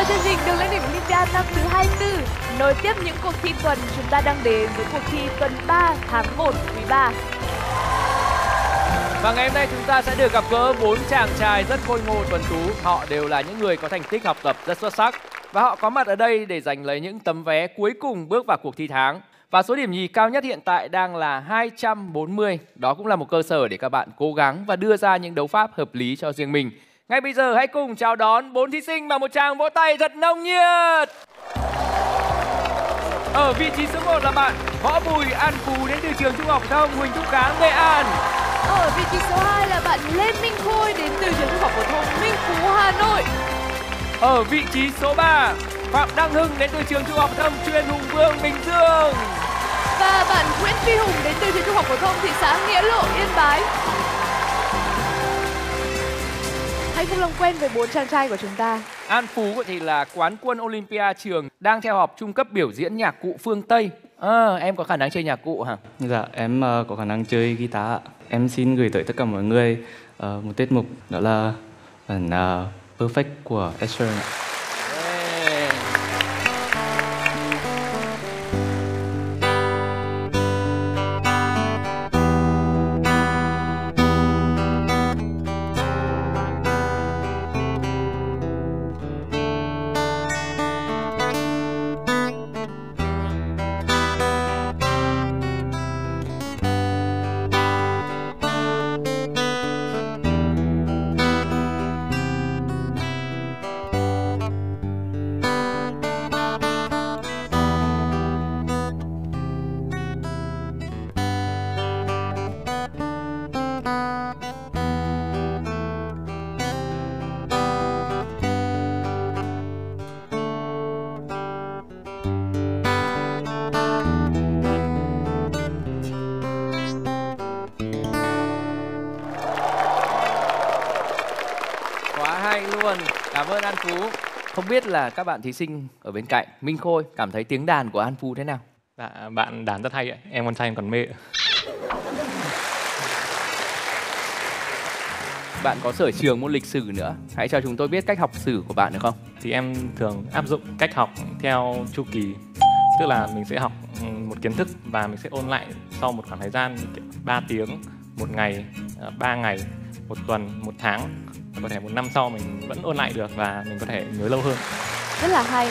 chương trình Đường lên đỉnh Olympia năm thứ 24. Nối tiếp những cuộc thi tuần, chúng ta đang đến với cuộc thi tuần 3 tháng 1 quý 3. Và ngày hôm nay chúng ta sẽ được gặp gỡ 4 chàng trai rất khôi ngô tuấn tú. Họ đều là những người có thành tích học tập rất xuất sắc. Và họ có mặt ở đây để giành lấy những tấm vé cuối cùng bước vào cuộc thi tháng. Và số điểm nhì cao nhất hiện tại đang là 240. Đó cũng là một cơ sở để các bạn cố gắng và đưa ra những đấu pháp hợp lý cho riêng mình. Ngay bây giờ hãy cùng chào đón 4 thí sinh bằng một tràng vỗ tay thật nồng nhiệt. Ở vị trí số 1 là bạn Võ Bùi An Phú đến từ trường Trung học phổ thông Huỳnh Thúc Kháng, Nghệ An. Ở vị trí số 2 là bạn Lê Minh Khôi đến từ trường Trung học phổ thông Minh Phú, Hà Nội. Ở vị trí số 3, Phạm Đăng Hưng đến từ trường Trung học phổ thông chuyên Hùng Vương, Bình Dương. Và bạn Nguyễn Phi Hùng đến từ trường Trung học phổ thông thị xã Nghĩa Lộ, Yên Bái. Hãy cùng làm quen với 4 chàng trai của chúng ta. An Phú thì là quán quân Olympia trường, đang theo học trung cấp biểu diễn nhạc cụ phương Tây. Em có khả năng chơi nhạc cụ hả? Dạ, em có khả năng chơi guitar ạ. Em xin gửi tới tất cả mọi người một tiết mục, đó là bản Perfect của Ed Sheeran ạ. Cảm ơn An Phú. Không biết là các bạn thí sinh ở bên cạnh, Minh Khôi cảm thấy tiếng đàn của An Phú thế nào? Dạ, bạn đàn rất hay ạ. Em con trai em còn mê. Bạn có sở trường môn lịch sử nữa. Hãy cho chúng tôi biết cách học sử của bạn được không? Thì em thường áp dụng cách học theo chu kỳ. Tức là mình sẽ học một kiến thức và mình sẽ ôn lại sau một khoảng thời gian 3 tiếng, 1 ngày, 3 ngày, 1 tuần, 1 tháng. Có thể 1 năm sau mình vẫn ôn lại được và mình có thể nhớ lâu hơn. Rất là hay.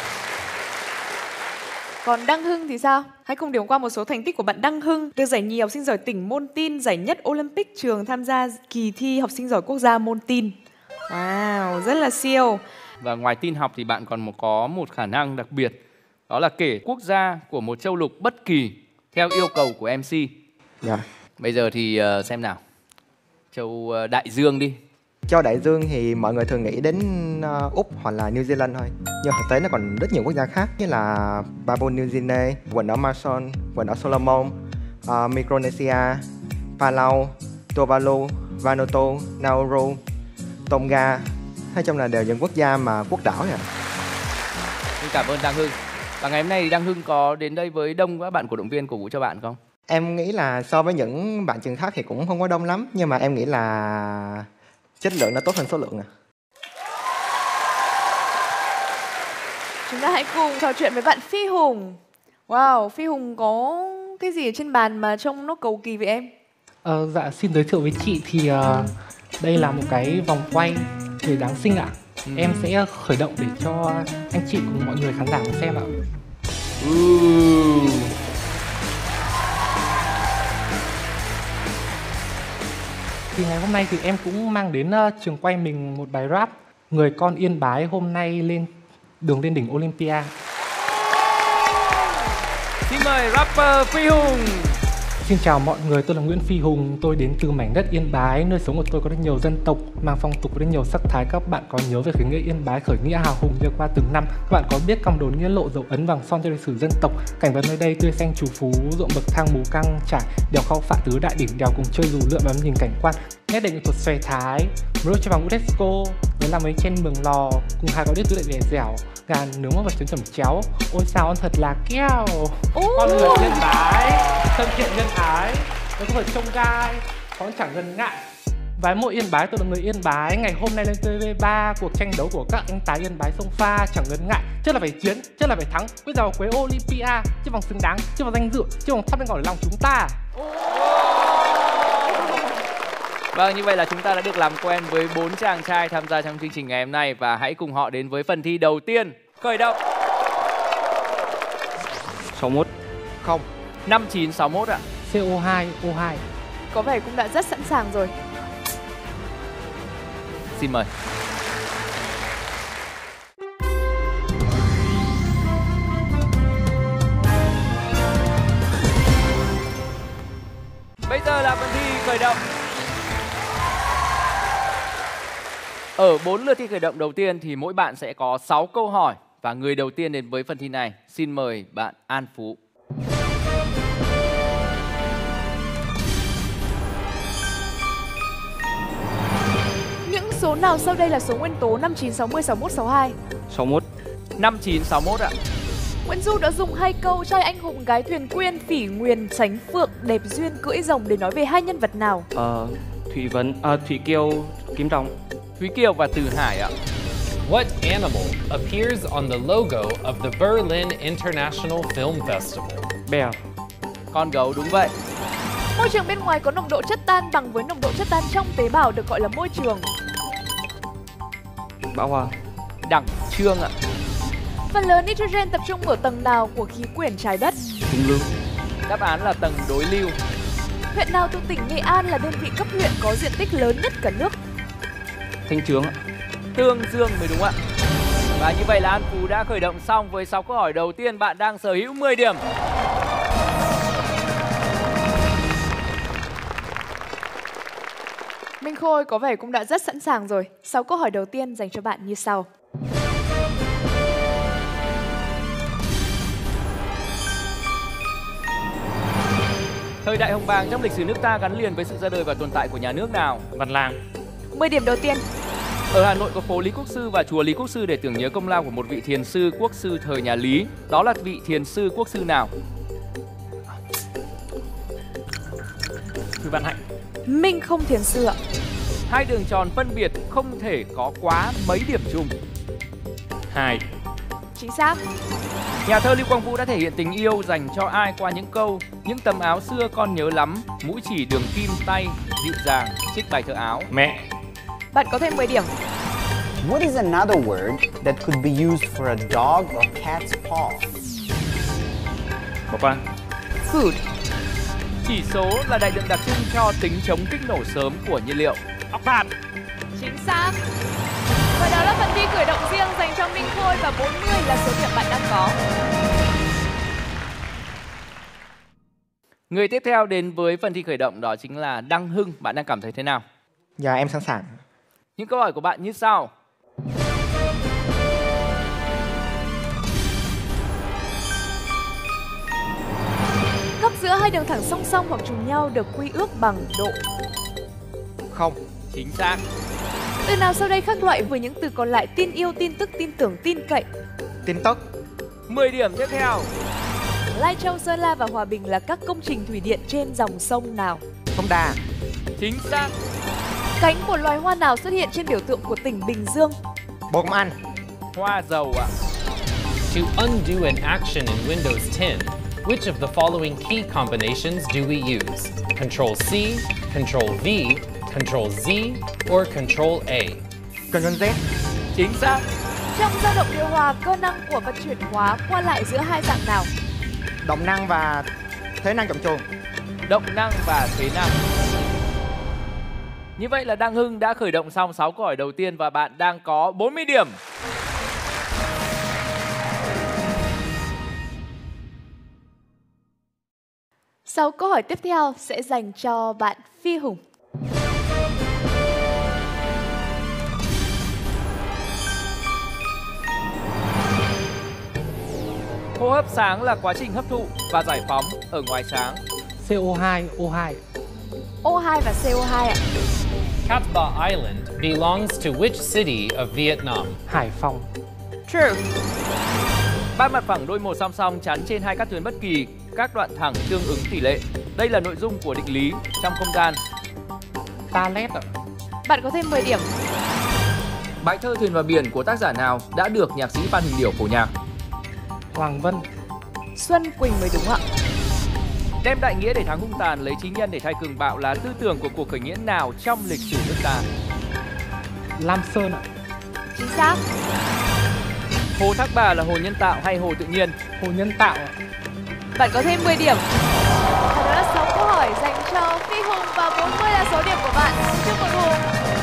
Còn Đăng Hưng thì sao? Hãy cùng điểm qua một số thành tích của bạn Đăng Hưng. Được giải nhì học sinh giỏi tỉnh môn tin, giải nhất Olympic trường tham gia kỳ thi học sinh giỏi quốc gia môn tin. Wow, rất là siêu. Và ngoài tin học thì bạn còn có một khả năng đặc biệt. Đó là kể quốc gia của một châu lục bất kỳ theo yêu cầu của MC. Dạ. Bây giờ thì xem nào. Châu Đại Dương đi. Châu Đại Dương thì mọi người thường nghĩ đến Úc hoặc là New Zealand thôi. Nhưng thực tế nó còn rất nhiều quốc gia khác như là Papua New Guinea, quần đảo Marshall, quần đảo Solomon, Micronesia, Palau, Tuvalu, Vanuatu, Nauru, Tonga. Nói chung là đều những quốc gia mà quốc đảo này. Xin cảm ơn Đăng Hưng. Và ngày hôm nay Đăng Hưng có đến đây với đông các bạn cổ động viên cổ vũ cho bạn không? Em nghĩ là so với những bạn trường khác thì cũng không có đông lắm. Nhưng mà em nghĩ là chất lượng nó tốt hơn số lượng. Chúng ta hãy cùng trò chuyện với bạn Phi Hùng. Wow, Phi Hùng có cái gì ở trên bàn mà trông nó cầu kỳ vậy em? Dạ, xin giới thiệu với chị thì đây là một cái vòng quay về Giáng sinh ạ. Em sẽ khởi động để cho anh chị cùng mọi người khán giả cùng xem ạ. Thì ngày hôm nay thì em cũng mang đến trường quay mình một bài rap Người con Yên Bái hôm nay lên đường lên đỉnh Olympia. Xin mời rapper Phi Hùng. Xin chào mọi người, tôi là Nguyễn Phi Hùng. Tôi đến từ mảnh đất Yên Bái, nơi sống của tôi có rất nhiều dân tộc, mang phong tục và rất nhiều sắc thái. Các bạn có nhớ về khởi nghĩa Yên Bái, khởi nghĩa hào hùng đi qua từng năm? Các bạn có biết cong đồn nghĩa lộ dấu ấn vàng son cho lịch sử dân tộc? Cảnh vật nơi đây tươi xanh trù phú, ruộng bậc thang mù căng trải, đèo Khao Phạ tứ đại đỉnh, đèo cùng chơi dù lượn và nhìn cảnh quan nét đẹp nghệ thuật xòe thái. Mới cho bằng UNESCO, nhớ làm ấy trên mường lò, cùng hai có đít tứ đại vẻ dẻo, gà nướng và trứng chẩm chéo. Ôi sao ăn thật là keo. Con người Yên Bái thân thiện nhân ái, nó không phải trông gai, con chẳng ngần ngại. Vái mộ Yên Bái, tôi là người Yên Bái. Ngày hôm nay lên TV3, cuộc tranh đấu của các anh tái Yên Bái sông pha chẳng ngần ngại. Chắc là phải chiến, chắc là phải thắng. Bây giờ quế Olympia, chứ bằng xứng đáng, chứ bằng danh dự, chứ bằng thắp lên ngọn lòng chúng ta. Vâng, như vậy là chúng ta đã được làm quen với 4 chàng trai tham gia trong chương trình ngày hôm nay và hãy cùng họ đến với phần thi đầu tiên. Khởi động. 61. Không. 5961 ạ. CO2, O2. Có vẻ cũng đã rất sẵn sàng rồi. Xin mời. Bây giờ là phần thi khởi động. Ở 4 lượt thi khởi động đầu tiên thì mỗi bạn sẽ có 6 câu hỏi. Và người đầu tiên đến với phần thi này, xin mời bạn An Phú. Những số nào sau đây là số nguyên tố 59, 60, 61, 62? 61. 5961 ạ. Nguyễn Du đã dùng hai câu trai anh hùng gái thuyền quyên, phỉ nguyền tránh phượng, đẹp duyên cưỡi rồng để nói về hai nhân vật nào? Thủy Kiều, Kim Trọng. Thúy Kiều và Từ Hải ạ. What animal appears on the logo of the Berlin International Film Festival? Bèo. Con gấu, đúng vậy. Môi trường bên ngoài có nồng độ chất tan bằng với nồng độ chất tan trong tế bào được gọi là môi trường. Bão Hòa. Đẳng Trương ạ. Phần lớn nitrogen tập trung ở tầng nào của khí quyển trái đất? Trung lưu. Đáp án là tầng đối lưu. Huyện nào thuộc tỉnh Nghệ An là đơn vị cấp huyện có diện tích lớn nhất cả nước? Thanh Trương ạ. Tương Dương mới đúng ạ. Và như vậy là An Phú đã khởi động xong với 6 câu hỏi đầu tiên. Bạn đang sở hữu 10 điểm. Minh Khôi có vẻ cũng đã rất sẵn sàng rồi. 6 câu hỏi đầu tiên dành cho bạn như sau. Thời đại hồng bàng trong lịch sử nước ta gắn liền với sự ra đời và tồn tại của nhà nước nào? Văn Lang. 10 điểm đầu tiên. Ở Hà Nội có phố Lý Quốc Sư và chùa Lý Quốc Sư để tưởng nhớ công lao của một vị thiền sư quốc sư thời nhà Lý. Đó là vị thiền sư quốc sư nào? Thư Văn Hạnh. Minh không thiền sư ạ. Hai đường tròn phân biệt không thể có quá mấy điểm chung? 2. Chính xác. Nhà thơ Lưu Quang Vũ đã thể hiện tình yêu dành cho ai qua những câu: những tấm áo xưa con nhớ lắm, mũi chỉ đường kim tay dịu dàng, trích bài thơ áo? Mẹ. Bạn có thêm 10 điểm. What is another word that could be used for a dog or cat's paw? Bỏ qua. Food. Chỉ số là đại lượng đặc trưng cho tính chống kích nổ sớm của nhiên liệu. Ốc than. Chính xác. Và đó là phần thi khởi động riêng dành cho Minh Khôi và 40 là số điểm bạn đang có. Người tiếp theo đến với phần thi khởi động đó chính là Đăng Hưng. Bạn đang cảm thấy thế nào? Dạ em sẵn sàng. Những câu hỏi của bạn như sau. Góc giữa hai đường thẳng song song hoặc trùng nhau được quy ước bằng độ. Không. Chính xác. Từ nào sau đây khác loại với những từ còn lại: tin yêu, tin tức, tin tưởng, tin cậy? Tin tức. 10 điểm tiếp theo. Lai Châu, Sơn La và Hòa Bình là các công trình thủy điện trên dòng sông nào? Sông Đà. Chính xác. Cánh của loài hoa nào xuất hiện trên biểu tượng của tỉnh Bình Dương? Bồ Công An. Hoa dầu ạ. To undo an action in Windows 10, which of the following key combinations do we use? Control C, Control V, Control Z, or Control A? Control Z. Chính xác. Trong dao động điều hòa, cơ năng của vật chuyển hóa qua lại giữa hai dạng nào? Động năng và thế năng chậm chuồng. Động năng và thế năng. Như vậy là Đăng Hưng đã khởi động xong 6 câu hỏi đầu tiên và bạn đang có 40 điểm. Sau câu hỏi tiếp theo sẽ dành cho bạn Phi Hùng. Hô hấp sáng là quá trình hấp thụ và giải phóng ở ngoài sáng. CO2, O2. O2 và CO2 ạ. Katba Island belongs to which city of Vietnam? Hải Phòng. True. Ba mặt phẳng đôi một song song chắn trên hai các tuyến bất kỳ, các đoạn thẳng tương ứng tỷ lệ. Đây là nội dung của định lý trong không gian. Talet ạ. Bạn có thêm 10 điểm. Bài thơ Thuyền và Biển của tác giả nào đã được nhạc sĩ Phan Huỳnh Điểu phổ nhạc? Hoàng Vân. Xuân Quỳnh mới đúng ạ. Đem đại nghĩa để thắng hung tàn, lấy chính nhân để thay cường bạo là tư tưởng của cuộc khởi nghĩa nào trong lịch sử nước ta? Lam Sơn ạ. Chính xác. Hồ Thác Bà là hồ nhân tạo hay hồ tự nhiên? Hồ nhân tạo ạ. Bạn có thêm 10 điểm. Và đó là 6 câu hỏi dành cho Phi Hùng và 40 là số điểm của bạn. Chúc mừng Hùng.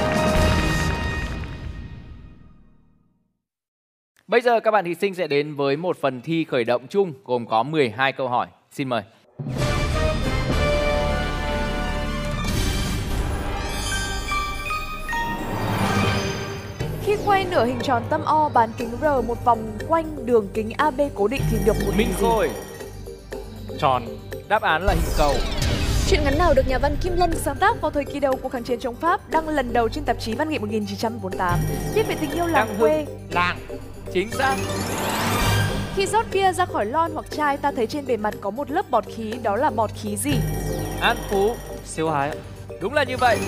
Bây giờ các bạn thí sinh sẽ đến với một phần thi khởi động chung gồm có 12 câu hỏi. Xin mời. Khi quay nửa hình tròn tâm O bán kính R một vòng quanh đường kính AB cố định thì được một Minh hình gì? Khôi. Tròn. Đáp án là hình cầu. Truyện ngắn nào được nhà văn Kim Lân sáng tác vào thời kỳ đầu cuộc kháng chiến chống Pháp, đăng lần đầu trên tạp chí Văn nghệ 1948, viết về tình yêu làng quê? Làng. Chính xác. Khi rót bia ra khỏi lon hoặc chai, ta thấy trên bề mặt có một lớp bọt khí, đó là bọt khí gì? An Phú. Siêu hái ạ. Đúng là như vậy.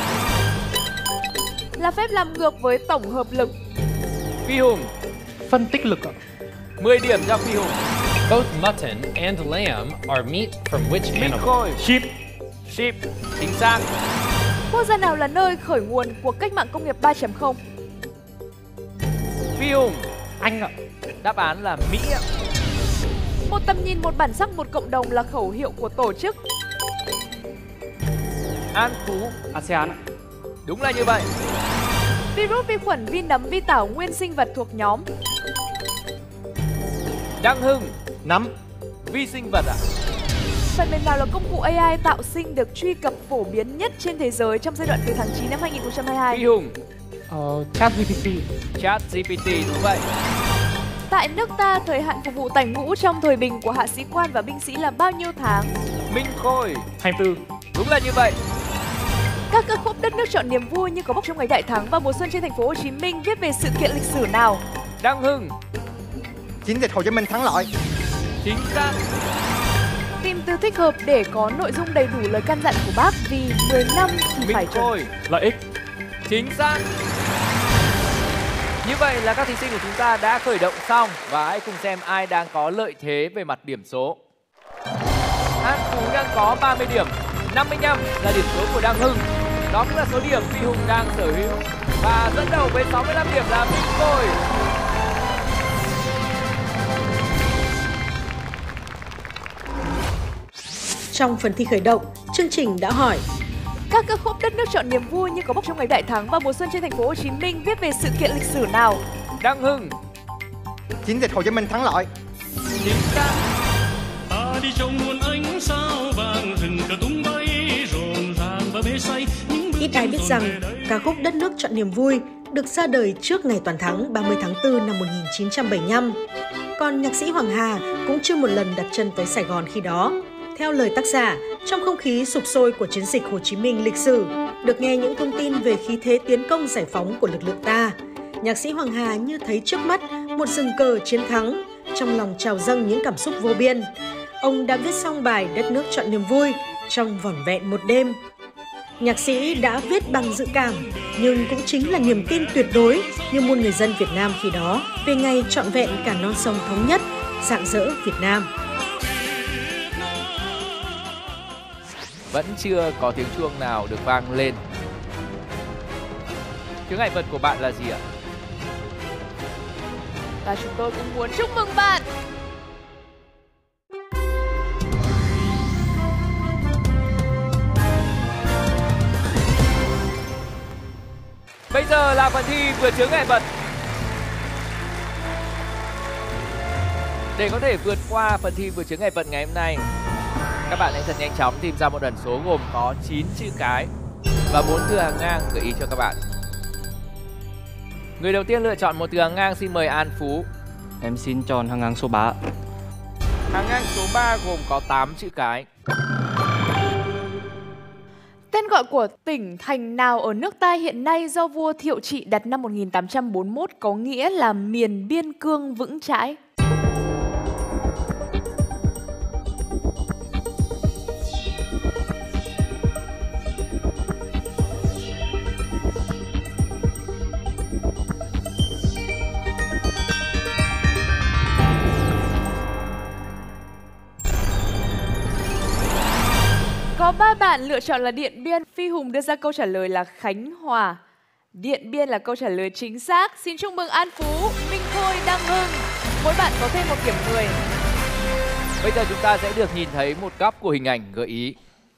Là phép làm ngược với tổng hợp lực. Phi Hùng. Phân tích lực ạ. 10 điểm cho Phi Hùng. Both mutton and lamb are meat from which Minh animal? Khôi. Sheep. Sheep. Chính xác. Quốc gia nào là nơi khởi nguồn cuộc cách mạng công nghiệp 3.0? Phi Hùng. Anh ạ. Đáp án là Mỹ ạ. Một tầm nhìn, một bản sắc, một cộng đồng là khẩu hiệu của tổ chức. An Phú. ASEAN ạ. Đúng là như vậy. Virus, vi khuẩn, vi nấm, vi tảo, nguyên sinh vật thuộc nhóm. Đăng Hưng. Nắm. Vi sinh vật ạ. Phần mềm nào là công cụ AI tạo sinh được truy cập phổ biến nhất trên thế giới trong giai đoạn từ tháng 9 năm 2022? Phi Hùng. ChatGPT. ChatGPT đúng vậy. Tại nước ta, thời hạn phục vụ tảnh ngũ trong thời bình của hạ sĩ quan và binh sĩ là bao nhiêu tháng? Minh Khôi. 24. Đúng là như vậy. Các ca khúc Đất nước chọn niềm vui như có bốc trong ngày đại thắng và mùa xuân trên thành phố Hồ Chí Minh viết về sự kiện lịch sử nào? Đăng Hưng. Chiến dịch Hồ Chí Minh thắng lợi. Chính xác. Tìm từ thích hợp để có nội dung đầy đủ lời căn dặn của Bác vì 10 năm thì Minh phải chuẩn. Khôi. Lợi ích. Chính xác. Như vậy là các thí sinh của chúng ta đã khởi động xong và hãy cùng xem ai đang có lợi thế về mặt điểm số. An Phú đang có 30 điểm, 55 là điểm số của Đăng Hưng. Đó cũng là số điểm Phi Hùng đang sở hữu. Và dẫn đầu với 65 điểm là Minh Khôi. Trong phần thi khởi động, chương trình đã hỏi Các ca khúc Đất nước chọn niềm vui như có bốc trong ngày đại thắng và mùa xuân trên thành phố Hồ Chí Minh viết về sự kiện lịch sử nào? Đăng Hưng. Chiến dịch Hồ Chí Minh thắng lợi. Chính xác. Ta đi trong muôn ánh sao vàng, rừng cờ tung bay rộn ràng và mê say. Ít ai biết rằng ca khúc Đất nước chọn niềm vui được ra đời trước ngày toàn thắng 30 tháng 4 năm 1975. Còn nhạc sĩ Hoàng Hà cũng chưa một lần đặt chân tới Sài Gòn khi đó. Theo lời tác giả, trong không khí sục sôi của chiến dịch Hồ Chí Minh lịch sử, được nghe những thông tin về khí thế tiến công giải phóng của lực lượng ta, nhạc sĩ Hoàng Hà như thấy trước mắt một rừng cờ chiến thắng, trong lòng trào dâng những cảm xúc vô biên. Ông đã viết xong bài Đất nước chọn niềm vui trong vỏn vẹn một đêm. Nhạc sĩ đã viết bằng dự cảm, nhưng cũng chính là niềm tin tuyệt đối như muôn người dân Việt Nam khi đó về ngày trọn vẹn cả non sông thống nhất, rạng rỡ Việt Nam. Vẫn chưa có tiếng chuông nào được vang lên. Chướng ngại vật của bạn là gì ạ? Và chúng tôi cũng muốn chúc mừng bạn. Bây giờ là phần thi vượt chướng ngại vật. Để có thể vượt qua phần thi vượt chướng ngại vật ngày hôm nay, các bạn hãy thật nhanh chóng tìm ra một ẩn số gồm có 9 chữ cái và 4 từ hàng ngang gợi ý cho các bạn. Người đầu tiên lựa chọn một từ hàng ngang, xin mời An Phú. Em xin chọn hàng ngang số 3. Hàng ngang số 3 gồm có 8 chữ cái. Tên gọi của tỉnh thành nào ở nước ta hiện nay do vua Thiệu Trị đặt năm 1841 có nghĩa là miền biên cương vững chãi? bạn lựa chọn là Điện Biên. Phi Hùng đưa ra câu trả lời là Khánh Hòa. Điện Biên là câu trả lời chính xác. Xin chúc mừng An Phú, Minh Khôi, Đăng Hưng. Mỗi bạn có thêm 1 điểm 10. Bây giờ chúng ta sẽ được nhìn thấy một góc của hình ảnh gợi ý.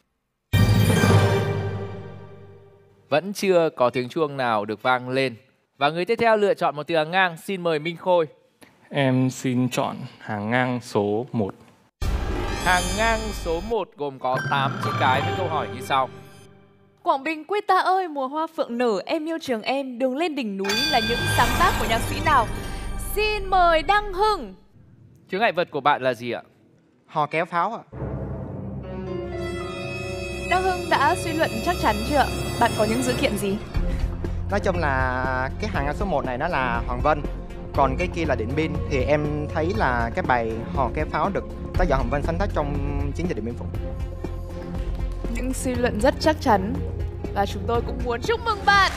Vẫn chưa có tiếng chuông nào được vang lên. Và người tiếp theo lựa chọn một từ hàng ngang. Xin mời Minh Khôi. Em xin chọn hàng ngang số 1. Hàng ngang số 1 gồm có 8 chữ cái với câu hỏi như sau. Quảng Bình quê ta ơi, mùa hoa phượng nở, em yêu trường em, đường lên đỉnh núi là những sáng tác của nhạc sĩ nào? Xin mời Đăng Hưng. Chướng ngại vật của bạn là gì ạ? Hò kéo pháo ạ. Đăng Hưng đã suy luận chắc chắn chưa? Bạn có những dữ kiện gì? Nói chung là cái hàng ngang số 1 này nó là Hoàng Vân, còn cái kia là Điện Biên. Thì em thấy là cái bài hò kéo pháo được tác giả Hoàng Vân sáng tác trong chiến dịch Điện Biên Phủ. Những suy luận rất chắc chắn và chúng tôi cũng muốn chúc mừng bạn.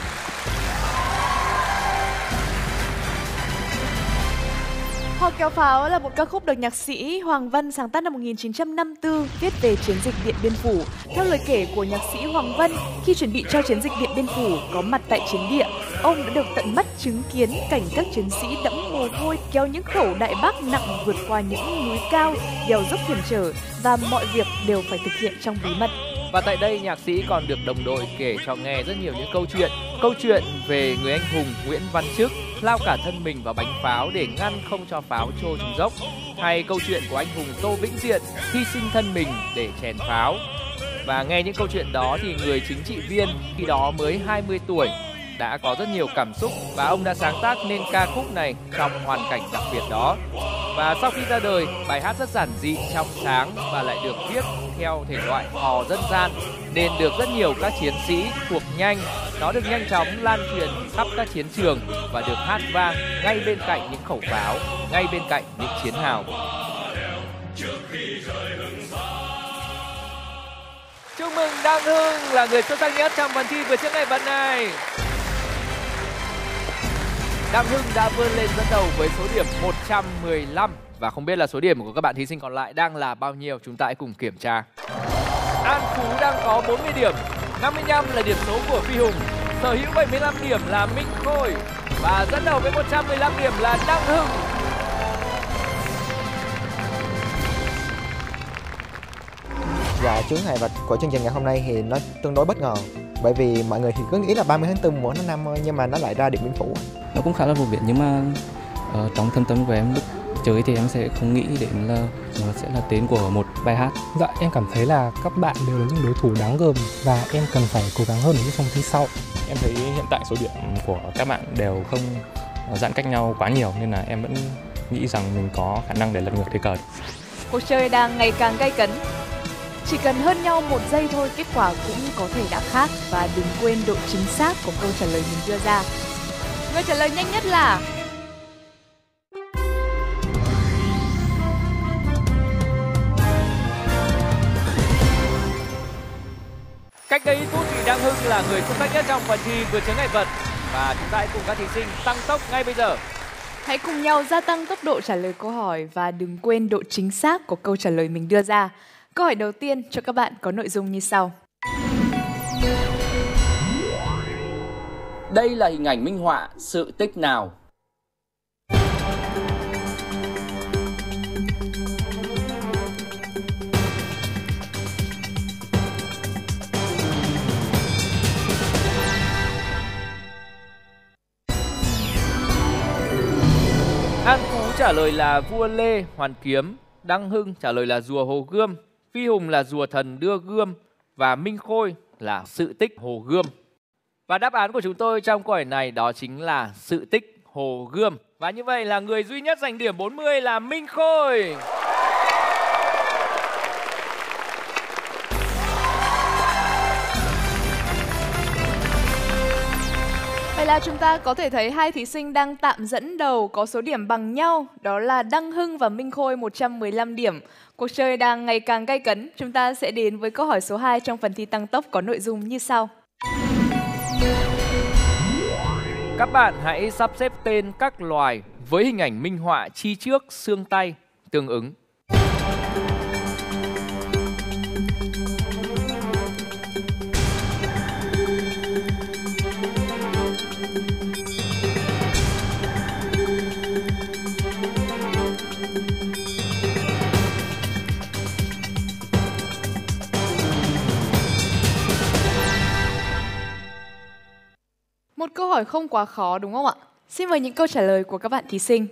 Hò kéo pháo là một ca khúc được nhạc sĩ Hoàng Vân sáng tác năm 1954, viết về chiến dịch Điện Biên Phủ. Theo lời kể của nhạc sĩ Hoàng Vân, khi chuẩn bị cho chiến dịch Điện Biên Phủ có mặt tại chiến địa, ông đã được tận mắt chứng kiến cảnh các chiến sĩ đẫm mồ hôi kéo những khẩu đại bác nặng vượt qua những núi cao, đèo dốc hiểm trở và mọi việc đều phải thực hiện trong bí mật. Và tại đây nhạc sĩ còn được đồng đội kể cho nghe rất nhiều những câu chuyện. Câu chuyện về người anh hùng Nguyễn Văn Trức lao cả thân mình vào bánh pháo để ngăn không cho pháo trôi xuống dốc. Hay câu chuyện của anh hùng Tô Vĩnh Diện hy sinh thân mình để chèn pháo. Và nghe những câu chuyện đó thì người chính trị viên khi đó mới 20 tuổi đã có rất nhiều cảm xúc và ông đã sáng tác nên ca khúc này trong hoàn cảnh đặc biệt đó. Và sau khi ra đời, bài hát rất giản dị, trong sáng và lại được viết theo thể loại hò dân gian nên được rất nhiều các chiến sĩ thuộc nhanh. Nó được nhanh chóng lan truyền khắp các chiến trường và được hát vang ngay bên cạnh những khẩu pháo, ngay bên cạnh những chiến hào. Chúc mừng Đăng Hưng là người xuất sắc nhất trong phần thi vượt chướng ngại vật này. Đăng Hưng đã vươn lên dẫn đầu với số điểm 115. Và không biết là số điểm của các bạn thí sinh còn lại đang là bao nhiêu, chúng ta hãy cùng kiểm tra. An Phú đang có 40 điểm, 55 là điểm số của Phi Hùng, sở hữu 75 điểm là Minh Khôi và dẫn đầu với 115 điểm là Đăng Hưng. Và chướng ngại vật của chương trình ngày hôm nay thì nó tương đối bất ngờ, bởi vì mọi người thì cứ nghĩ là 30 tháng 4 mùa tháng 5 thôi, nhưng mà nó lại ra Điện Biên Phủ. Nó cũng khá là phổ biến nhưng mà trong thâm tâm của em lúc chơi thì em sẽ không nghĩ đến là nó sẽ là tên của một bài hát. Dạ, em cảm thấy là các bạn đều là những đối thủ đáng gờm và em cần phải cố gắng hơn ở những phòng thi sau. Em thấy hiện tại số điểm của các bạn đều không giãn cách nhau quá nhiều nên là em vẫn nghĩ rằng mình có khả năng để lật ngược thế cờ. Cuộc chơi đang ngày càng gay cấn. Chỉ cần hơn nhau 1 giây thôi, kết quả cũng có thể đã khác. Và đừng quên độ chính xác của câu trả lời mình đưa ra. Người trả lời nhanh nhất là Cách đây ít phút thì Đăng Hưng là người xuất sắc nhất trong phần thi vượt chướng ngại vật. Và chúng ta hãy cùng các thí sinh tăng tốc ngay bây giờ. hãy cùng nhau gia tăng tốc độ trả lời câu hỏi và đừng quên độ chính xác của câu trả lời mình đưa ra. Câu hỏi đầu tiên cho các bạn có nội dung như sau. Đây là hình ảnh minh họa sự tích nào? An Phú trả lời là vua Lê Hoàn Kiếm, Đăng Hưng trả lời là rùa Hồ Gươm, Phi Hùng là rùa thần đưa gươm và Minh Khôi là sự tích Hồ Gươm. Và đáp án của chúng tôi trong câu hỏi này đó chính là sự tích Hồ Gươm. Và như vậy là người duy nhất giành điểm 40 là Minh Khôi. Vậy là chúng ta có thể thấy hai thí sinh đang tạm dẫn đầu có số điểm bằng nhau. Đó là Đăng Hưng và Minh Khôi 115 điểm. Cuộc chơi đang ngày càng gay cấn. Chúng ta sẽ đến với câu hỏi số 2 trong phần thi tăng tốc có nội dung như sau. Các bạn hãy sắp xếp tên các loài với hình ảnh minh họa chi trước xương tay tương ứng. Một câu hỏi không quá khó đúng không ạ? Xin mời những câu trả lời của các bạn thí sinh.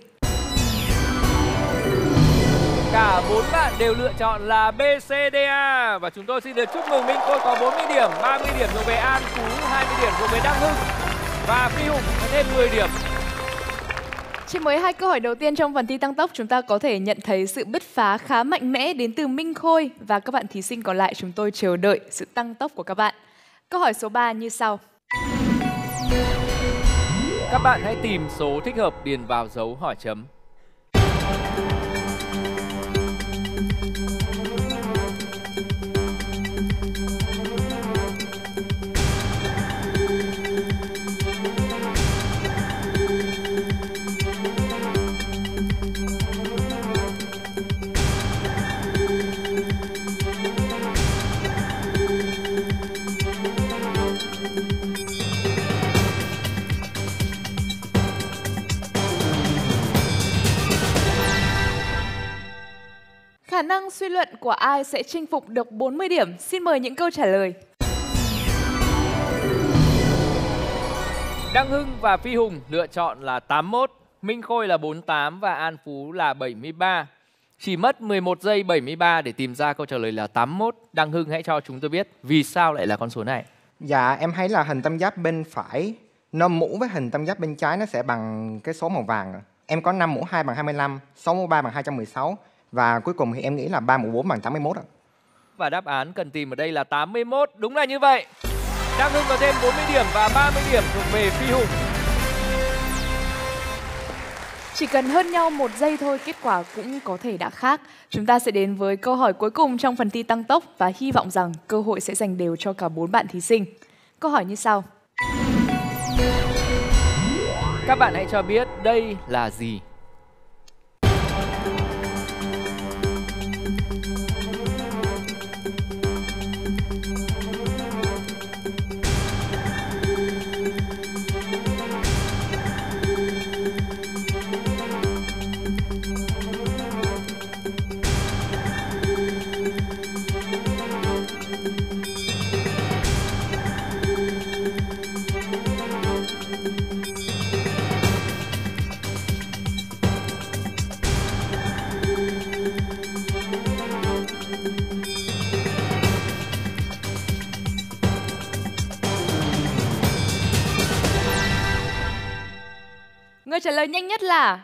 Cả 4 bạn đều lựa chọn là B, C, D, A. Và chúng tôi xin được chúc mừng Minh Khôi có 40 điểm, 30 điểm thuộc về An Phú, 20 điểm thuộc về Đăng Hưng. Và Phi Hùng có thêm 10 điểm. Chỉ mới 2 câu hỏi đầu tiên trong phần thi tăng tốc, chúng ta có thể nhận thấy sự bứt phá khá mạnh mẽ đến từ Minh Khôi. Và các bạn thí sinh còn lại chúng tôi chờ đợi sự tăng tốc của các bạn. Câu hỏi số 3 như sau. Các bạn hãy tìm số thích hợp điền vào dấu hỏi chấm. Khả năng suy luận của ai sẽ chinh phục được 40 điểm? Xin mời những câu trả lời. Đăng Hưng và Phi Hùng lựa chọn là 81, Minh Khôi là 48 và An Phú là 73. Chỉ mất 11 giây 73 để tìm ra câu trả lời là 81. Đăng Hưng hãy cho chúng tôi biết vì sao lại là con số này. Dạ, em thấy là hình tam giác bên phải nó mũ với hình tam giác bên trái nó sẽ bằng cái số màu vàng. Em có 5 mũ 2 bằng 25, 6 mũ 3 bằng 216 và cuối cùng thì em nghĩ là 3 mũ 4 bằng 81 ạ. Và đáp án cần tìm ở đây là 81. Đúng là như vậy. Đăng Hưng có thêm 40 điểm và 30 điểm thuộc về Phi Hùng. Chỉ cần hơn nhau 1 giây thôi, kết quả cũng có thể đã khác. Chúng ta sẽ đến với câu hỏi cuối cùng trong phần thi tăng tốc và hy vọng rằng cơ hội sẽ dành đều cho cả 4 bạn thí sinh. Câu hỏi như sau. Các bạn hãy cho biết đây là gì? Người trả lời nhanh nhất là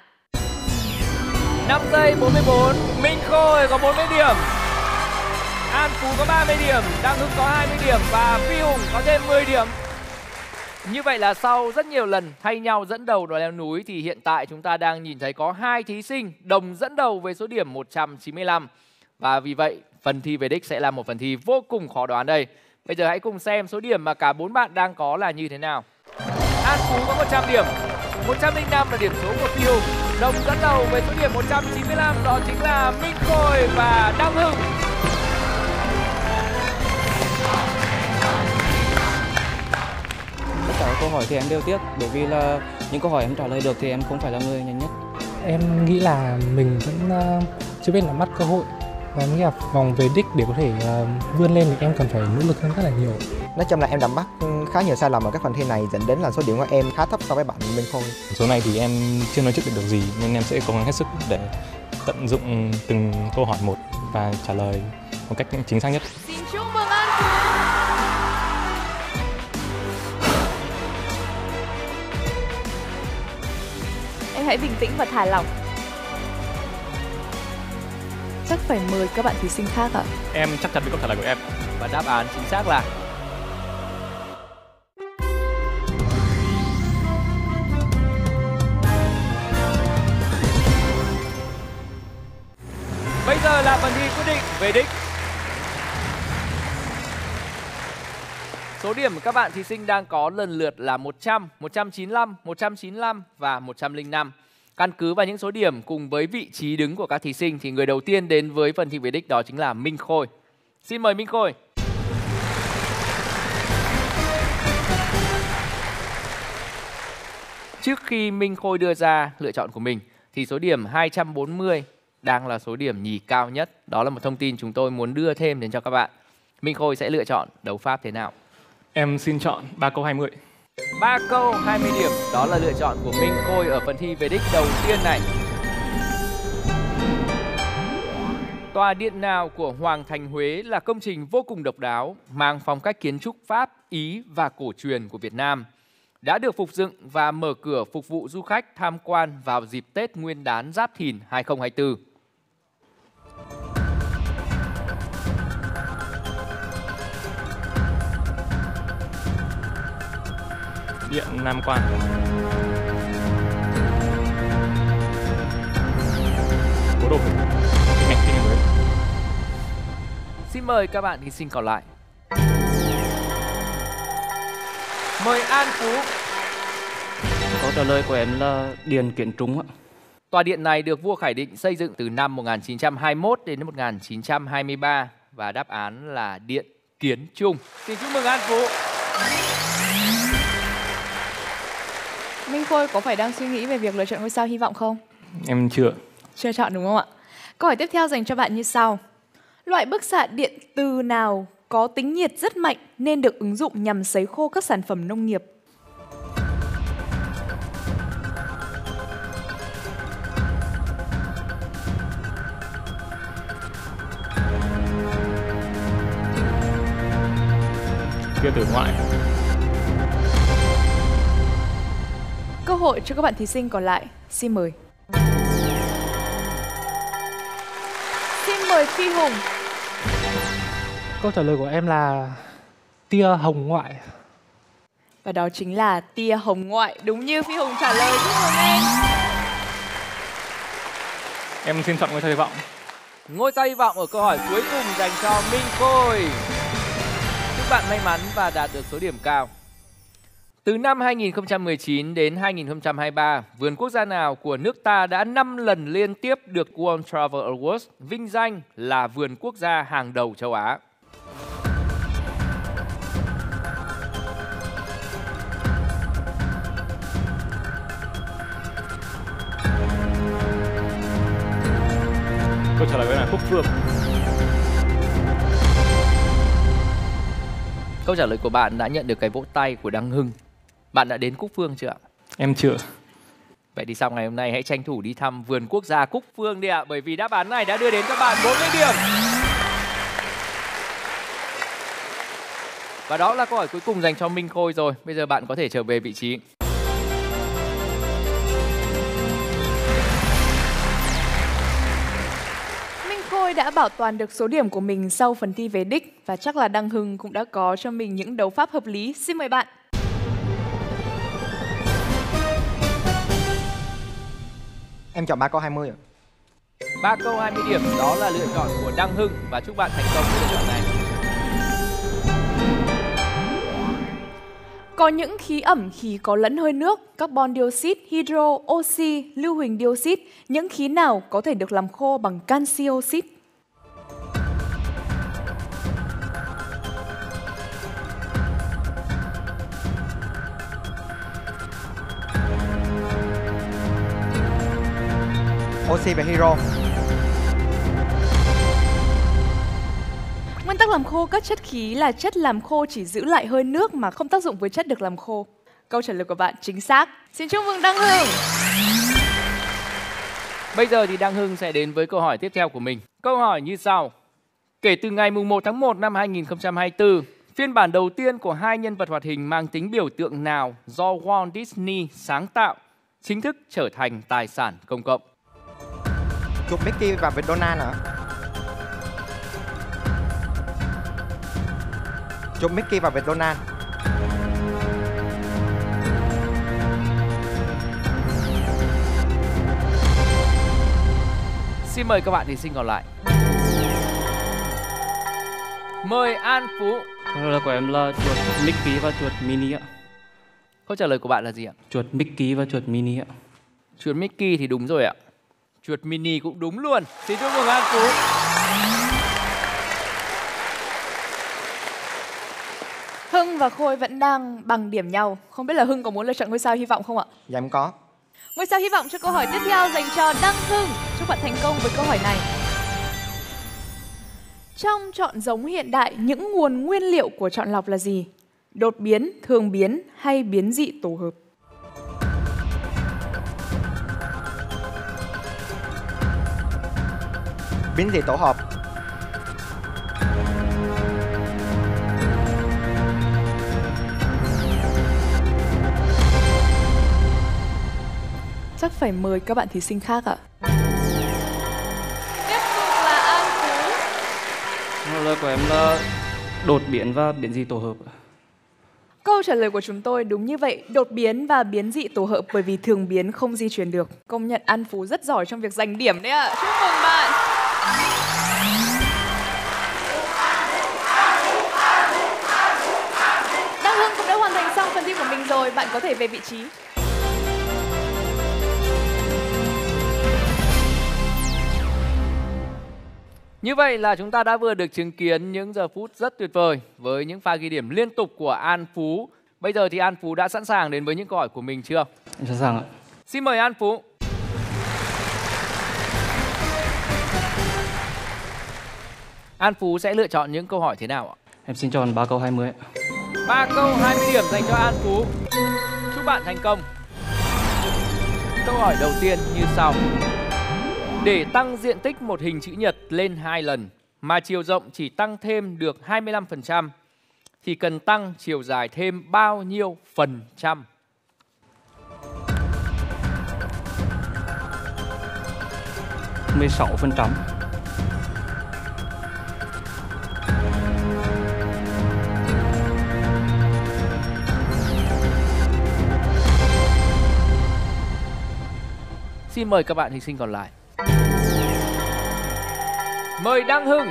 5 giây 44, Minh Khôi có 40 điểm, An Phú có 30 điểm, Đăng Hưng có 20 điểm và Phi Hùng có thêm 10 điểm. Như vậy là sau rất nhiều lần thay nhau dẫn đầu đoàn leo núi thì hiện tại chúng ta đang nhìn thấy có 2 thí sinh đồng dẫn đầu với số điểm 195. Và vì vậy phần thi về đích sẽ là một phần thi vô cùng khó đoán đây. Bây giờ hãy cùng xem số điểm mà cả 4 bạn đang có là như thế nào. An Phú có 100 điểm, 105 là điểm số của Phi Hùng. Đồng dẫn đầu với số điểm 195 đó chính là Minh Khôi và Đăng Hưng. Tất cả các câu hỏi thì em đều tiếc bởi vì là những câu hỏi em trả lời được thì em không phải là người nhanh nhất. Em nghĩ là mình vẫn chưa biết nắm bắt cơ hội. Và em nghĩ là vòng về đích để có thể vươn lên thì em cần phải nỗ lực hơn rất là nhiều. Nói chung là em đã mắc khá nhiều sai lầm ở các phần thi này dẫn đến là số điểm của em khá thấp so với bạn Minh Khôi. Số này thì em chưa nói trước được gì nên em sẽ cố gắng hết sức để tận dụng từng câu hỏi một và trả lời một cách chính xác nhất. Xin chúc mừng An Phú. Em hãy bình tĩnh và thả lỏng. Chắc phải mời các bạn thí sinh khác ạ. Em chắc chắn với câu trả lời của em. Và đáp án chính xác là bây giờ là phần thi quyết định về đích. Số điểm các bạn thí sinh đang có lần lượt là 100, 195, 195 và 105. Căn cứ vào những số điểm cùng với vị trí đứng của các thí sinh thì người đầu tiên đến với phần thi về đích đó chính là Minh Khôi. Xin mời Minh Khôi. Trước khi Minh Khôi đưa ra lựa chọn của mình thì số điểm 240 đang là số điểm nhì cao nhất. Đó là một thông tin chúng tôi muốn đưa thêm đến cho các bạn. Minh Khôi sẽ lựa chọn đấu pháp thế nào? Em xin chọn 3 câu 20. 3 câu 20 điểm, đó là lựa chọn của Minh Khôi ở phần thi về đích đầu tiên này. Tòa điện nào của Hoàng thành Huế là công trình vô cùng độc đáo, mang phong cách kiến trúc Pháp, Ý và cổ truyền của Việt Nam, đã được phục dựng và mở cửa phục vụ du khách tham quan vào dịp Tết Nguyên đán Giáp Thìn 2024. Điện Nam Quan. Cố Đô. Ngành kinh Huế. Xin mời các bạn thí sinh còn lại. Mời An Phú. Câu trả lời của em là Điện Kiến Trung ạ. Tòa điện này được vua Khải Định xây dựng từ năm 1921 đến 1923 và đáp án là Điện Kiến Trung. Xin chúc mừng An Phú. Minh Khôi có phải đang suy nghĩ về việc lựa chọn ngôi sao hy vọng không? Em chưa. Chưa chọn đúng không ạ? Câu hỏi tiếp theo dành cho bạn như sau. Loại bức xạ điện từ nào có tính nhiệt rất mạnh nên được ứng dụng nhằm sấy khô các sản phẩm nông nghiệp? Tia tử ngoại. Cơ hội cho các bạn thí sinh còn lại. Xin mời. Xin mời Phi Hùng. Câu trả lời của em là tia hồng ngoại. Và đó chính là tia hồng ngoại, đúng như Phi Hùng trả lời. Chúc mừng em. Em xin chọn ngôi sao hy vọng. Ngôi sao hy vọng ở câu hỏi cuối cùng dành cho Minh Khôi. Chúc bạn may mắn và đạt được số điểm cao. Từ năm 2019 đến 2023, vườn quốc gia nào của nước ta đã 5 lần liên tiếp được World Travel Awards vinh danh là vườn quốc gia hàng đầu châu Á? Câu trả lời của em là Cúc Phương. Câu trả lời của bạn đã nhận được cái vỗ tay của Đăng Hưng. Bạn đã đến Cúc Phương chưa ạ? Em chưa. Vậy thì sau ngày hôm nay hãy tranh thủ đi thăm vườn quốc gia Cúc Phương đi ạ. Bởi vì đáp án này đã đưa đến các bạn 40 điểm. Và đó là câu hỏi cuối cùng dành cho Minh Khôi rồi. Bây giờ bạn có thể trở về vị trí. Minh Khôi đã bảo toàn được số điểm của mình sau phần thi về đích. Và chắc là Đăng Hưng cũng đã có cho mình những đấu pháp hợp lý. Xin mời bạn. Em chọn 3 câu 20 ạ. 3 câu 20 điểm, đó là lựa chọn của Đăng Hưng. Và chúc bạn thành công với lựa chọn này. Có những khí ẩm, khí có lẫn hơi nước, carbon dioxide, hydro, oxy, lưu huỳnh dioxide. Những khí nào có thể được làm khô bằng canxi oxide? Oxy và hydro. Nguyên tắc làm khô các chất khí là chất làm khô chỉ giữ lại hơi nước mà không tác dụng với chất được làm khô. Câu trả lời của bạn chính xác. Xin chúc mừng Đăng Hưng. Bây giờ thì Đăng Hưng sẽ đến với câu hỏi tiếp theo của mình. Câu hỏi như sau. Kể từ ngày 1 tháng 1 năm 2024, phiên bản đầu tiên của 2 nhân vật hoạt hình mang tính biểu tượng nào do Walt Disney sáng tạo chính thức trở thành tài sản công cộng? Chuột Mickey và vịt Donald hả? Chuột Mickey và vịt Donald. Xin mời các bạn thí sinh còn lại. Mời An Phú. Câu trả lời của em là chuột Mickey và chuột Minnie ạ. Câu trả lời của bạn là gì ạ? Chuột Mickey và chuột Minnie ạ. Chuột Mickey thì đúng rồi ạ. Chuột Minnie cũng đúng luôn. Xin chúc mừng An Phú. Hưng và Khôi vẫn đang bằng điểm nhau. Không biết là Hưng có muốn lựa chọn ngôi sao hy vọng không ạ? Dạ em có. Ngôi sao hy vọng cho câu hỏi tiếp theo dành cho Đăng Hưng. Chúc bạn thành công với câu hỏi này. Trong chọn giống hiện đại, những nguồn nguyên liệu của chọn lọc là gì? đột biến, thường biến hay biến dị tổ hợp? Biến dị tổ hợp. Chắc phải mời các bạn thí sinh khác ạ. Tiếp tục là An Phú. Lời của em là đột biến và biến dị tổ hợp. Câu trả lời của chúng tôi đúng như vậy, đột biến và biến dị tổ hợp bởi vì thường biến không di chuyển được. Công nhận An Phú rất giỏi trong việc giành điểm đấy ạ. Chúc mừng bạn. Đăng Hưng cũng đã hoàn thành xong phần thi của mình rồi, bạn có thể về vị trí. Như vậy là chúng ta đã vừa được chứng kiến những giờ phút rất tuyệt vời với những pha ghi điểm liên tục của An Phú. Bây giờ thì An Phú đã sẵn sàng đến với những câu hỏi của mình chưa? Em sẵn sàng ạ. Xin mời An Phú. An Phú sẽ lựa chọn những câu hỏi thế nào ạ? Em xin chọn 3 câu 20 ạ. 3 câu 20 điểm dành cho An Phú. Chúc bạn thành công. Câu hỏi đầu tiên như sau. Để tăng diện tích một hình chữ nhật lên 2 lần mà chiều rộng chỉ tăng thêm được 25% thì cần tăng chiều dài thêm bao nhiêu phần trăm? %16%. Xin mời các bạn thí sinh còn lại. Mời Đăng Hưng.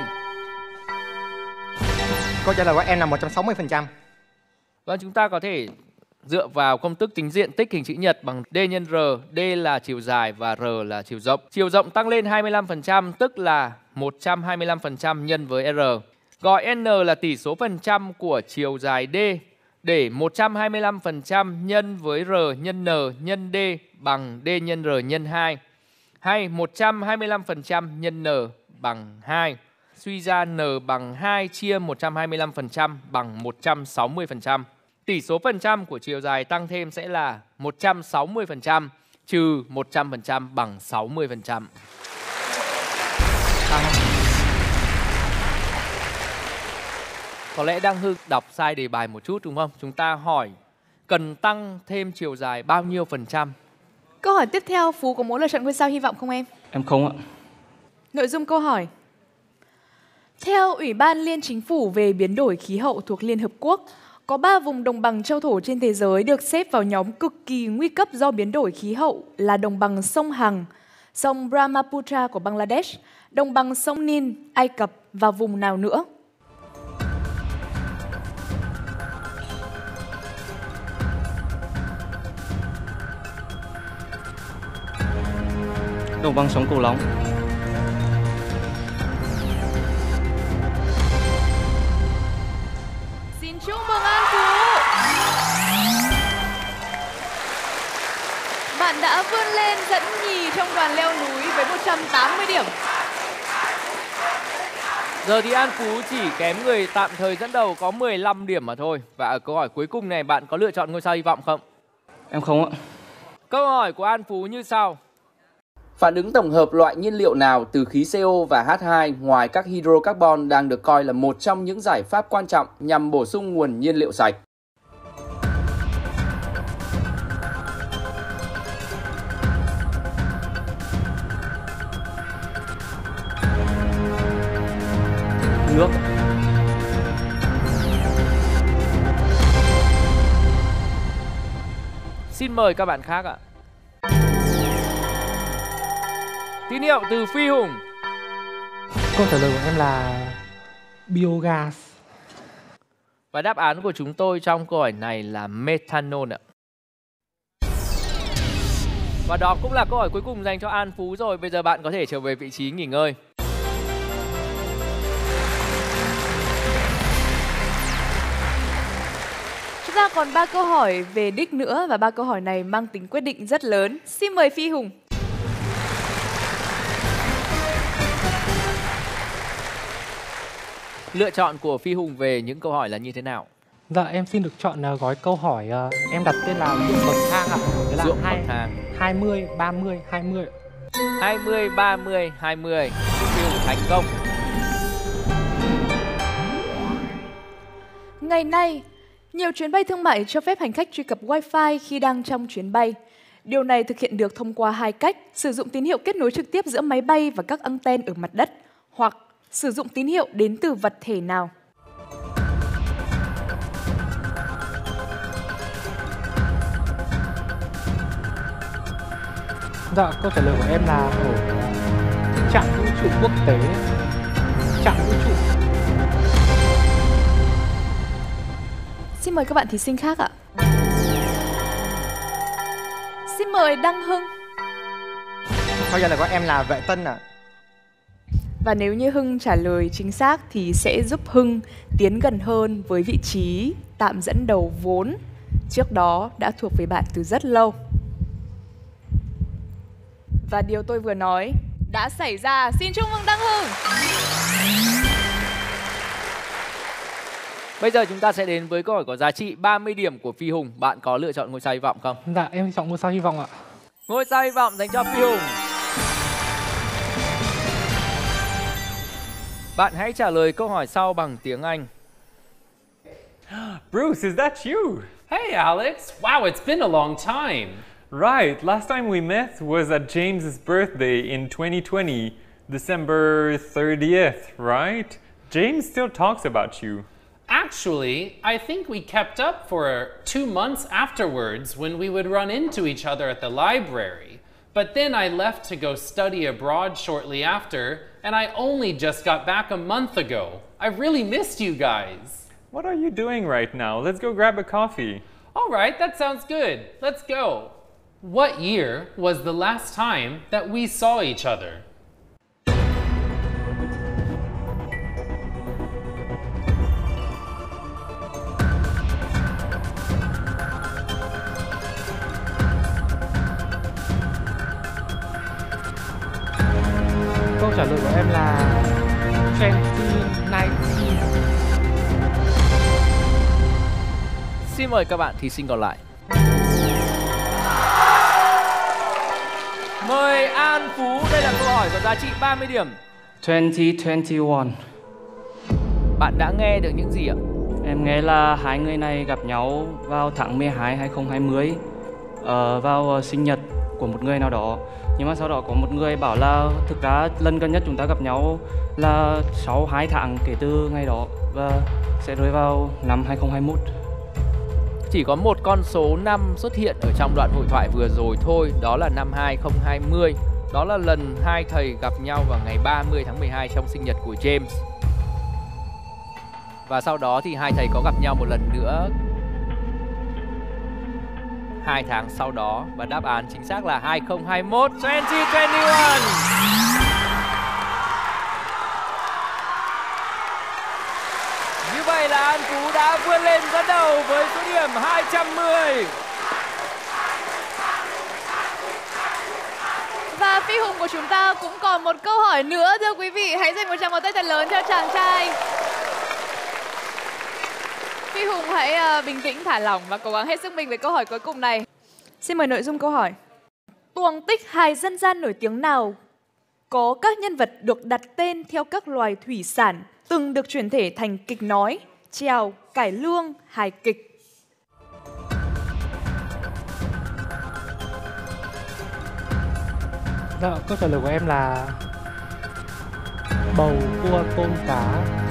Câu trả lời của em là 160%. Vâng, chúng ta có thể dựa vào công thức tính diện tích hình chữ nhật bằng D nhân R. D là chiều dài và R là chiều rộng. Chiều rộng tăng lên 25% tức là 125% nhân với R. Gọi N là tỷ số phần trăm của chiều dài D để 125% nhân với R nhân N nhân D bằng D nhân R nhân 2 hay 125% nhân N bằng 2. Suy ra N bằng 2 chia 125% bằng 160%. Tỷ số phần trăm của chiều dài tăng thêm sẽ là 160% trừ 100% bằng 60%. Có lẽ Đăng Hưng đọc sai đề bài một chút đúng không? Chúng ta hỏi cần tăng thêm chiều dài bao nhiêu phần trăm? Câu hỏi tiếp theo, Phú có muốn lựa chọn ngôi sao hy vọng không em? Em không ạ. Nội dung câu hỏi. Theo Ủy ban Liên Chính phủ về biến đổi khí hậu thuộc Liên Hợp Quốc, có 3 vùng đồng bằng châu thổ trên thế giới được xếp vào nhóm cực kỳ nguy cấp do biến đổi khí hậu là đồng bằng sông Hằng, sông Brahmaputra của Bangladesh, đồng bằng sông Nin, Ai Cập và vùng nào nữa? Đồng bằng sông Cửu Long. Xin chúc mừng An Phú. Bạn đã vươn lên dẫn nhì trong đoàn leo núi với 180 điểm. Giờ thì An Phú chỉ kém người tạm thời dẫn đầu có 15 điểm mà thôi. Và ở câu hỏi cuối cùng này bạn có lựa chọn ngôi sao hy vọng không? Em không ạ. Câu hỏi của An Phú như sau. Phản ứng tổng hợp loại nhiên liệu nào từ khí CO và H2 ngoài các hydrocarbon đang được coi là một trong những giải pháp quan trọng nhằm bổ sung nguồn nhiên liệu sạch? Nước. Xin mời các bạn khác ạ. Tín hiệu từ Phi Hùng. Câu trả lời của em là biogas. Và đáp án của chúng tôi trong câu hỏi này là methanol ạ. Và đó cũng là câu hỏi cuối cùng dành cho An Phú rồi. Bây giờ bạn có thể trở về vị trí nghỉ ngơi. Chúng ta còn 3 câu hỏi về đích nữa và 3 câu hỏi này mang tính quyết định rất lớn. Xin mời Phi Hùng. Lựa chọn của Phi Hùng về những câu hỏi là như thế nào? Dạ em xin được chọn gói câu hỏi em đặt tên là ruộng bậc thang ạ. Ruộng bậc thang. 20, 30, 20. 20, 30, 20. Phi Hùng thành công. Ngày nay, nhiều chuyến bay thương mại cho phép hành khách truy cập Wi-Fi khi đang trong chuyến bay. Điều này thực hiện được thông qua hai cách: sử dụng tín hiệu kết nối trực tiếp giữa máy bay và các anten ở mặt đất, hoặc sử dụng tín hiệu đến từ vật thể nào. Dạ, câu trả lời của em là ở trạm vũ trụ quốc tế. Trạm vũ trụ. Xin mời các bạn thí sinh khác ạ. Xin mời Đăng Hưng. Câu trả lời của em là vệ tinh ạ. Và nếu như Hưng trả lời chính xác thì sẽ giúp Hưng tiến gần hơn với vị trí tạm dẫn đầu vốn trước đó đã thuộc về bạn từ rất lâu. Và điều tôi vừa nói đã xảy ra. Xin chúc mừng Đăng Hưng. Bây giờ chúng ta sẽ đến với câu hỏi có giá trị 30 điểm của Phi Hùng. Bạn có lựa chọn ngôi sao hy vọng không? Dạ em chọn ngôi sao hy vọng ạ. Ngôi sao hy vọng dành cho Phi Hùng. Bạn hãy trả lời câu hỏi sau bằng tiếng Anh. Bruce, is that you? Hey, Alex. Wow, it's been a long time. Right, last time we met was at James's birthday in 2020, December 30th, right? James still talks about you. Actually, I think we kept up for 2 months afterwards when we would run into each other at the library. But then I left to go study abroad shortly after, and I only just got back a month ago. I really missed you guys. What are you doing right now? Let's go grab a coffee. All right, that sounds good. Let's go. What year was the last time that we saw each other? Câu trả lời của em là 2019. Xin mời các bạn thí sinh còn lại. Mời An Phú, đây là câu hỏi có giá trị 30 điểm. 2021. Bạn đã nghe được những gì ạ? Em nghe là hai người này gặp nhau vào tháng 12 2020 vào sinh nhật của một người nào đó. Nhưng mà sau đó có một người bảo là thực ra lần gần nhất chúng ta gặp nhau là sau 2 tháng kể từ ngày đó và sẽ rơi vào năm 2021. Chỉ có một con số năm xuất hiện ở trong đoạn hội thoại vừa rồi thôi, đó là năm 2020. Đó là lần hai thầy gặp nhau vào ngày 30 tháng 12 trong sinh nhật của James. Và sau đó thì hai thầy có gặp nhau một lần nữa 2 tháng sau đó, và đáp án chính xác là 2021. 2021. Như vậy là An Phú đã vươn lên dẫn đầu với số điểm 210. Và Phi Hùng của chúng ta cũng còn một câu hỏi nữa, thưa quý vị. Hãy dành một tràng pháo tay thật lớn cho chàng trai. Phi Hùng hãy bình tĩnh, thả lỏng và cố gắng hết sức mình với câu hỏi cuối cùng này. Xin mời nội dung câu hỏi. Tuồng tích hài dân gian nổi tiếng nào có các nhân vật được đặt tên theo các loài thủy sản từng được chuyển thể thành kịch nói, chèo, cải lương, hài kịch? Dạ, câu trả lời của em là bầu, cua, tôm, cá.